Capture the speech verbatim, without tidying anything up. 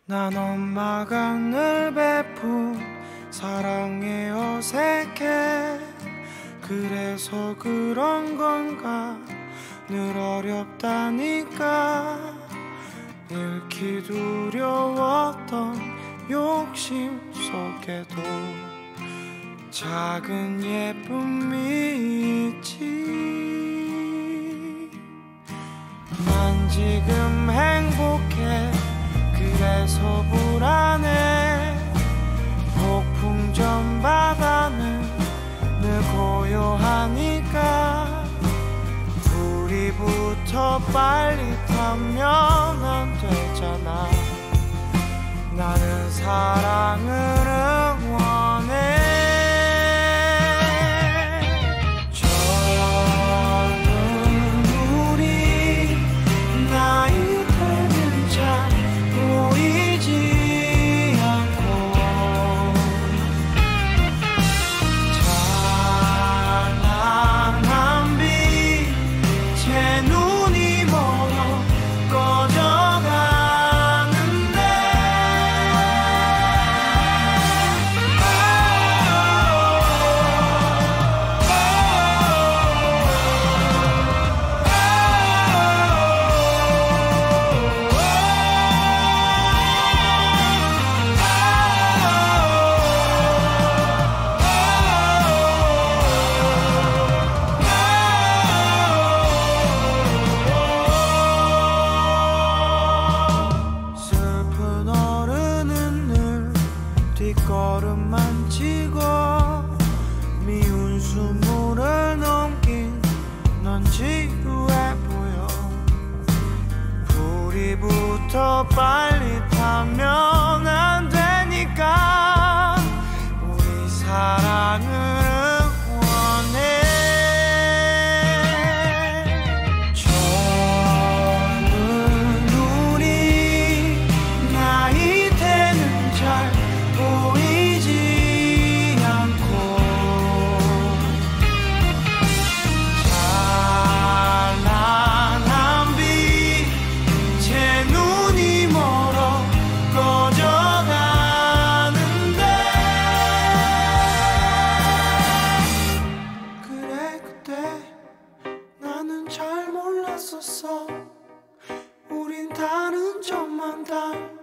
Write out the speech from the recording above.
난 엄마가 늘 베푼 사랑에 어색해. 그래서 그런 건가 늘 어렵다니까. 잃기 두려웠던 욕심 속에도 작은 예쁨이 있지. 난 지금 행복해. 그래서 불안해. 폭풍전 바다는 늘 고요하니까 우리 부터 빨리 타면 안 되잖아. 나는 사랑을 응원해. 뒷걸음만 치고 미운 수모를 넘긴 넌 지루해 보여. 불이 붙어 빨리 타면 안 되니까 우리 사랑을 응원해. 나는 잘 몰랐었어. 우린 다른 점만 다